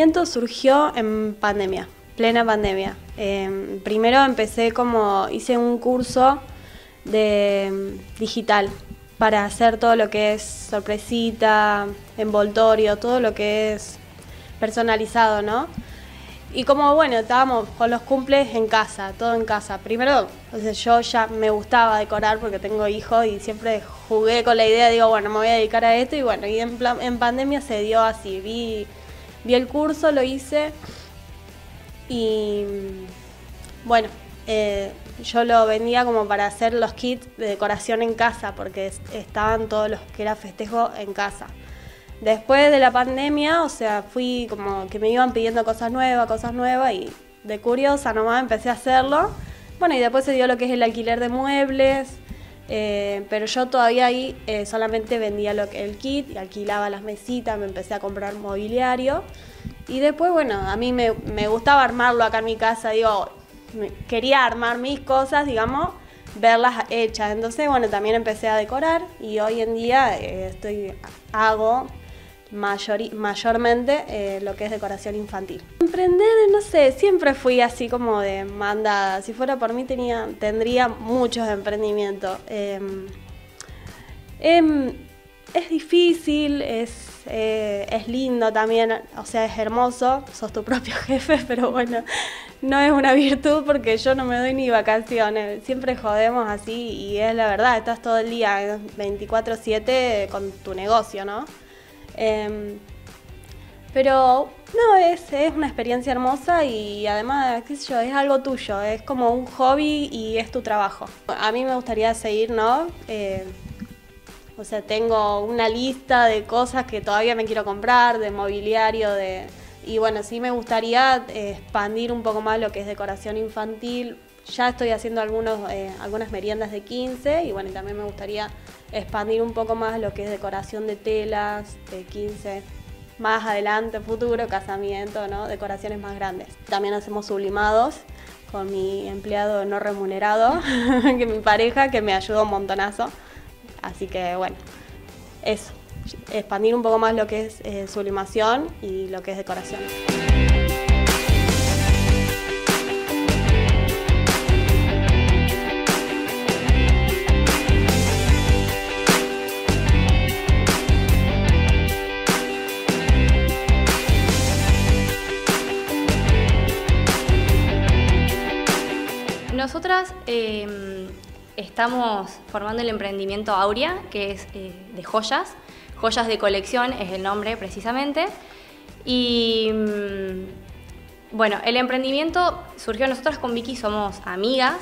emprendimiento surgió en pandemia, plena pandemia. Primero hice un curso de digital para hacer todo lo que es sorpresita, envoltorio, todo lo que es personalizado, ¿no? Y como bueno, estábamos con los cumples en casa, todo en casa. Primero, yo ya me gustaba decorar porque tengo hijos y siempre jugué con la idea, digo, bueno, me voy a dedicar a esto y bueno, y en pandemia se dio así, vi el curso, lo hice y bueno, yo lo vendía como para hacer los kits de decoración en casa porque estaban todos los que era festejo en casa. Después de la pandemia, fui como que me iban pidiendo cosas nuevas y de curiosa nomás empecé a hacerlo. Bueno, y después se dio lo que es el alquiler de muebles, pero yo todavía ahí solamente vendía el kit y alquilaba las mesitas, me empecé a comprar mobiliario. Y después, bueno, a mí me gustaba armarlo acá en mi casa, quería armar mis cosas, digamos, verlas hechas. Entonces, bueno, también empecé a decorar y hoy en día hago mayormente lo que es decoración infantil. Emprender, no sé, siempre fui así como de mandada. Si fuera por mí tendría muchos emprendimientos. Es difícil, es lindo también, es hermoso, sos tu propio jefe, pero bueno, no es una virtud porque yo no me doy ni vacaciones, siempre jodemos así y es la verdad, estás todo el día 24/7 con tu negocio, ¿no? Pero no, es una experiencia hermosa y además, qué sé yo, es algo tuyo, es como un hobby y es tu trabajo. A mí me gustaría seguir, ¿no? Tengo una lista de cosas que todavía me quiero comprar, de mobiliario, y bueno, sí me gustaría expandir un poco más lo que es decoración infantil. Ya estoy haciendo algunas meriendas de 15 y bueno, también me gustaría expandir un poco más lo que es decoración de telas, de 15, más adelante, futuro, casamiento, ¿no? Decoraciones más grandes. También hacemos sublimados con mi empleado no remunerado, que mi pareja, que me ayuda un montonazo. Así que bueno, eso, expandir un poco más lo que es sublimación y lo que es decoración. Nosotras estamos formando el emprendimiento Aurea, que es de joyas de colección es el nombre precisamente. Y bueno, el emprendimiento surgió, nosotras con Vicky somos amigas,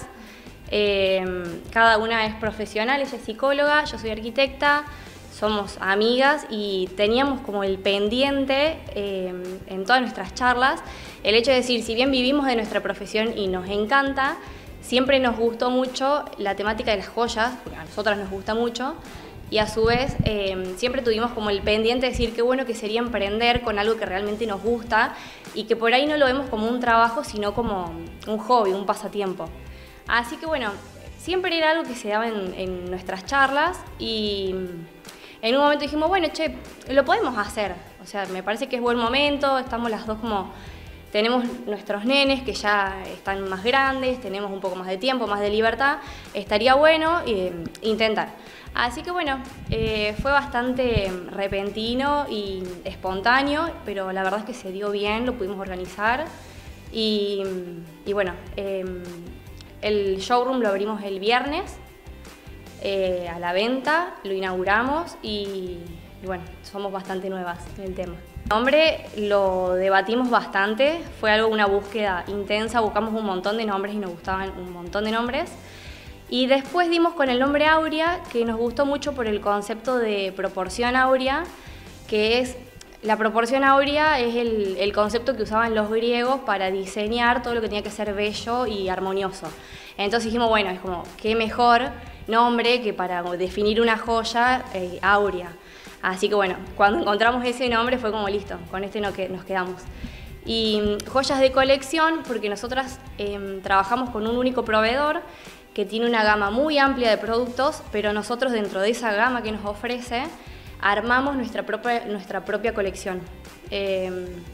cada una es profesional, ella es psicóloga, yo soy arquitecta, somos amigas y teníamos como el pendiente en todas nuestras charlas el hecho de decir, si bien vivimos de nuestra profesión y nos encanta, siempre nos gustó mucho la temática de las joyas, porque a nosotras nos gusta mucho, y a su vez siempre tuvimos como el pendiente de decir qué bueno que sería emprender con algo que realmente nos gusta y que por ahí no lo vemos como un trabajo, sino como un hobby, un pasatiempo. Así que bueno, siempre era algo que se daba en nuestras charlas y en un momento dijimos, bueno, che, lo podemos hacer. Me parece que es buen momento, estamos las dos como... Tenemos nuestros nenes que ya están más grandes, tenemos un poco más de tiempo, más de libertad, estaría bueno intentar. Así que bueno, fue bastante repentino y espontáneo, pero la verdad es que se dio bien, lo pudimos organizar y bueno, el showroom lo abrimos el viernes a la venta, lo inauguramos y bueno, somos bastante nuevas en el tema. El nombre lo debatimos bastante, fue una búsqueda intensa, buscamos un montón de nombres y nos gustaban un montón de nombres. Y después dimos con el nombre Aurea, que nos gustó mucho por el concepto de proporción áurea, que es, la proporción áurea es el concepto que usaban los griegos para diseñar todo lo que tenía que ser bello y armonioso. Entonces dijimos, bueno, es como, qué mejor nombre que para definir una joya, áurea. Así que bueno, cuando encontramos ese nombre fue como listo, con este nos quedamos. Y joyas de colección, porque nosotras trabajamos con un único proveedor que tiene una gama muy amplia de productos, pero nosotros dentro de esa gama que nos ofrece, armamos nuestra propia colección.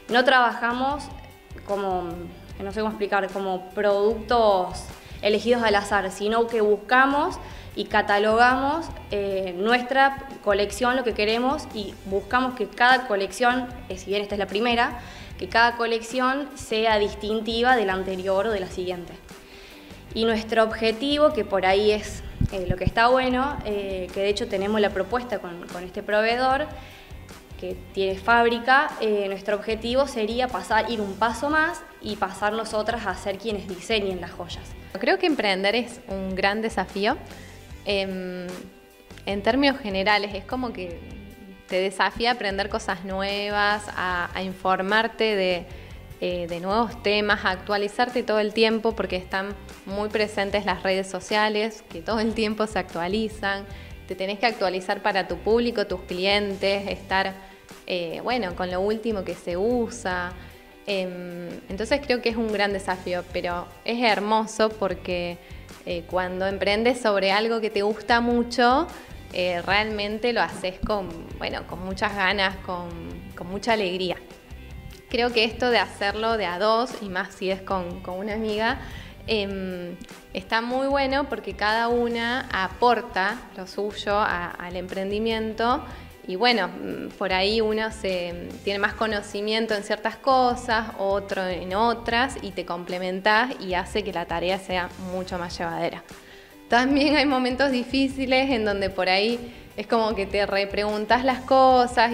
No trabajamos como, no sé cómo explicar, como productos elegidos al azar, sino que buscamos y catalogamos nuestra colección, lo que queremos, y buscamos que cada colección, si bien esta es la primera, que cada colección sea distintiva de la anterior o de la siguiente. Y nuestro objetivo, que por ahí es lo que está bueno, que de hecho tenemos la propuesta con este proveedor, que tiene fábrica, nuestro objetivo sería ir un paso más y pasar nosotras a ser quienes diseñen las joyas. Creo que emprender es un gran desafío. En términos generales, es como que te desafía a aprender cosas nuevas, a informarte de nuevos temas, a actualizarte todo el tiempo, porque están muy presentes las redes sociales, que todo el tiempo se actualizan. Te tenés que actualizar para tu público, tus clientes, estar con lo último que se usa. Entonces creo que es un gran desafío, pero es hermoso porque cuando emprendes sobre algo que te gusta mucho, realmente lo haces con muchas ganas, con mucha alegría. Creo que esto de hacerlo de a dos, y más si es con una amiga, está muy bueno porque cada una aporta lo suyo al emprendimiento. Y bueno, por ahí uno tiene más conocimiento en ciertas cosas, otro en otras, y te complementás y hace que la tarea sea mucho más llevadera. También hay momentos difíciles en donde por ahí es como que te repreguntas las cosas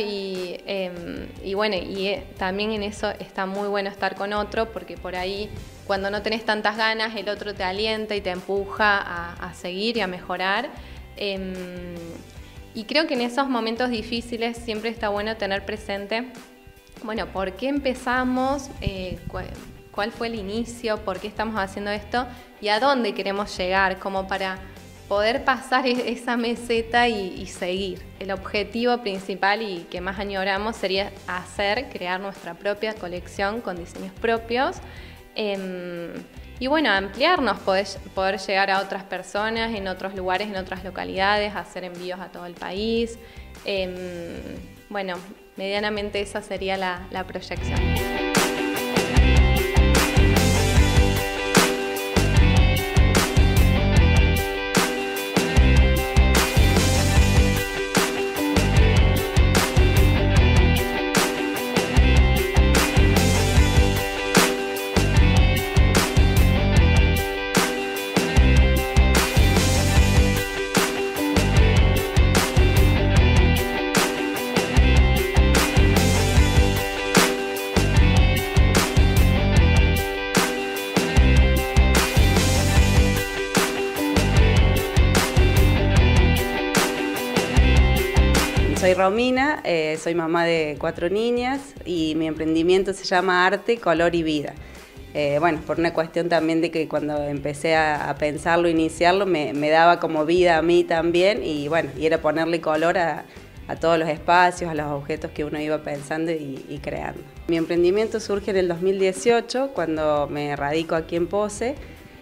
también en eso está muy bueno estar con otro, porque por ahí cuando no tenés tantas ganas el otro te alienta y te empuja a seguir y a mejorar. Y creo que en esos momentos difíciles siempre está bueno tener presente, ¿por qué empezamos? ¿Cuál fue el inicio? ¿Por qué estamos haciendo esto? ¿Y a dónde queremos llegar? Como para poder pasar esa meseta y seguir. El objetivo principal y que más añoramos sería crear nuestra propia colección con diseños propios. Ampliarnos, poder llegar a otras personas en otros lugares, en otras localidades, hacer envíos a todo el país. Medianamente esa sería la proyección. Soy Romina, soy mamá de 4 niñas y mi emprendimiento se llama Arte, Color y Vida. Por una cuestión también de que cuando empecé a pensarlo, iniciarlo, me daba como vida a mí también y era ponerle color a todos los espacios, a los objetos que uno iba pensando y creando. Mi emprendimiento surge en el 2018 cuando me radico aquí en Pose.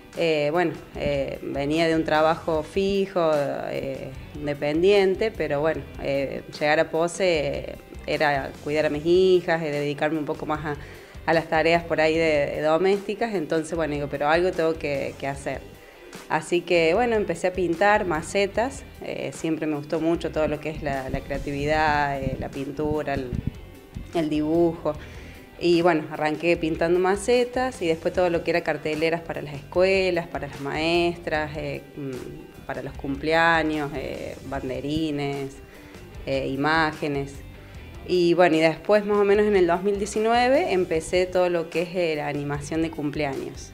Venía de un trabajo fijo, independiente, pero llegar a Pose era cuidar a mis hijas, dedicarme un poco más a las tareas por ahí de domésticas, entonces digo, pero algo tengo que hacer. Así que empecé a pintar macetas, siempre me gustó mucho todo lo que es la creatividad, la pintura, el dibujo. Y arranqué pintando macetas y después todo lo que era carteleras para las escuelas, para las maestras, para los cumpleaños, banderines, imágenes. Y después más o menos en el 2019 empecé todo lo que es la animación de cumpleaños.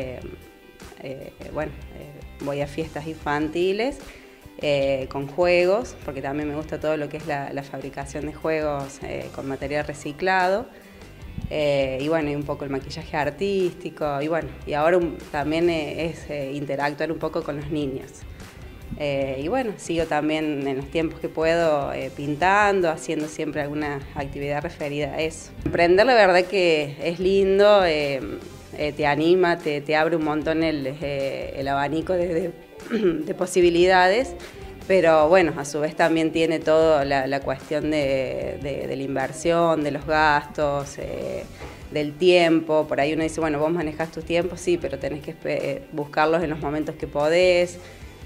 Voy a fiestas infantiles con juegos, porque también me gusta todo lo que es la fabricación de juegos con material reciclado. Y un poco el maquillaje artístico y ahora también es interactuar un poco con los niños. Sigo también en los tiempos que puedo pintando, haciendo siempre alguna actividad referida a eso. Emprender la verdad que es lindo, te anima, te abre un montón el abanico de posibilidades, Pero bueno, a su vez también tiene toda la cuestión de la inversión, de los gastos, del tiempo. Por ahí uno dice, bueno, vos manejás tus tiempos, sí, pero tenés que buscarlos en los momentos que podés.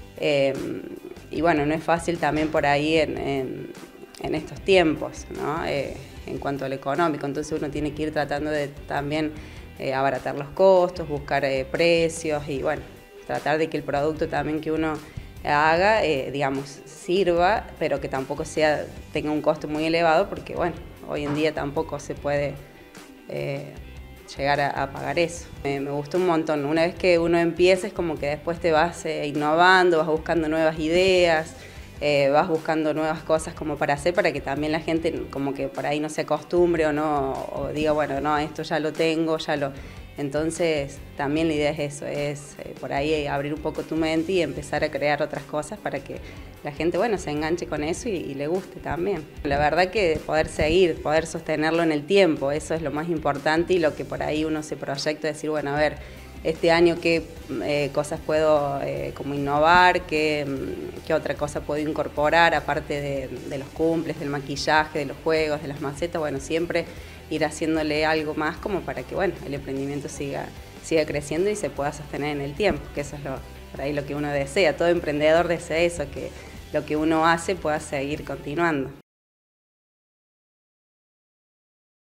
Y bueno, no es fácil también por ahí en estos tiempos, ¿no? En cuanto a lo económico. Entonces uno tiene que ir tratando de también abaratar los costos, buscar precios y bueno, tratar de que el producto también que uno haga, digamos, sirva, pero que tampoco tenga un costo muy elevado, porque bueno, hoy en día tampoco se puede llegar a pagar eso. Me gustó un montón. Una vez que uno empieza es como que después te vas innovando, vas buscando nuevas ideas, vas buscando nuevas cosas como para hacer, para que también la gente como que por ahí no se acostumbre o diga, bueno, no, esto ya lo tengo, Entonces también la idea es eso, es por ahí abrir un poco tu mente y empezar a crear otras cosas para que la gente, bueno, se enganche con eso y le guste también. La verdad que poder seguir, poder sostenerlo en el tiempo, eso es lo más importante y lo que por ahí uno se proyecta, decir, bueno, a ver, este año qué cosas puedo como innovar, qué otra cosa puedo incorporar, aparte de los cumples, del maquillaje, de los juegos, de las macetas, bueno, siempre ir haciéndole algo más como para que, bueno, el emprendimiento siga creciendo y se pueda sostener en el tiempo, que eso es por ahí lo que uno desea. Todo emprendedor desea eso, que lo que uno hace pueda seguir continuando.